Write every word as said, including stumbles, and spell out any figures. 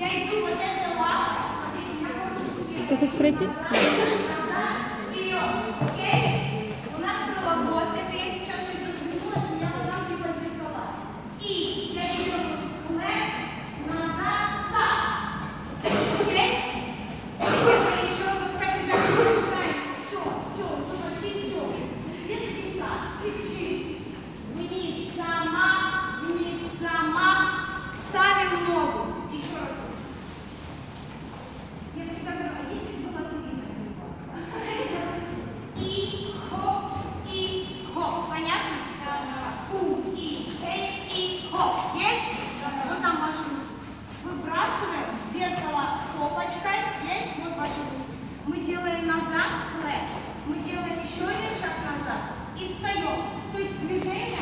Я иду вот этой лапой. Смотрите, Ты хочешь пройти? окей? У нас было вот, это я сейчас чуть развернулась, у меня вот там типа зеркала. И я делаю лэп, назад, так. Окей? Поехали еще раз, вот так, ребята, мы расстраиваемся. Все, все, уже почти все. Ветки сад, чуть-чуть. Вниз, сама, вниз, сама. Ставим ногу. Еще раз. Я всегда говорю, а если бы было и хоп, и хоп. Понятно? У, и, эй, и хоп. Есть? Вот там ваши руки. Выбрасываем зеркало попочкой. Есть? Вот ваши руки. Мы делаем назад, клэп. Мы делаем еще один шаг назад и встаем. То есть движение